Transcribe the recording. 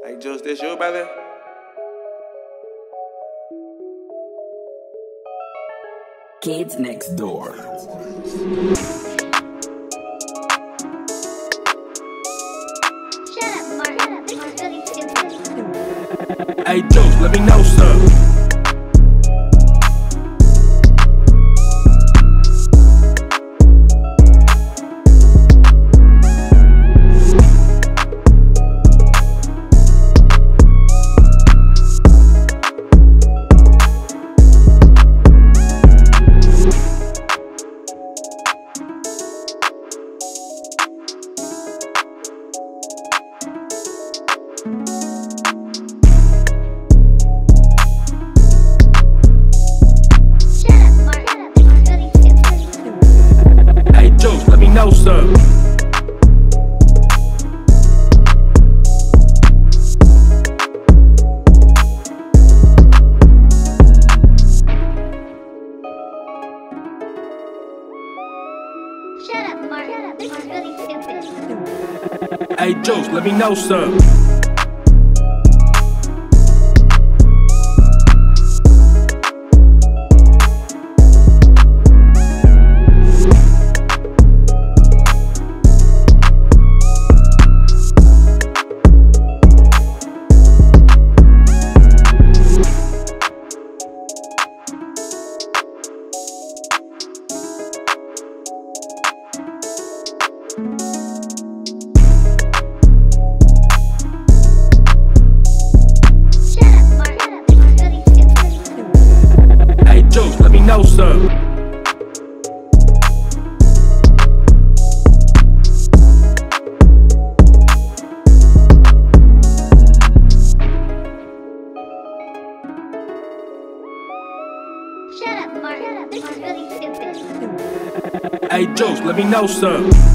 Hey, Juice, this you, brother? Kids Next Door. Shut up, Martin. This is really stupid. Hey, Juice, let me know something. Let me know something. Shut up, Martin. This is really stupid. Hey, Juice, let me know something. Juice, let me know something. Shut up, Martin. This is really stupid. Hey, Juice, let me know something.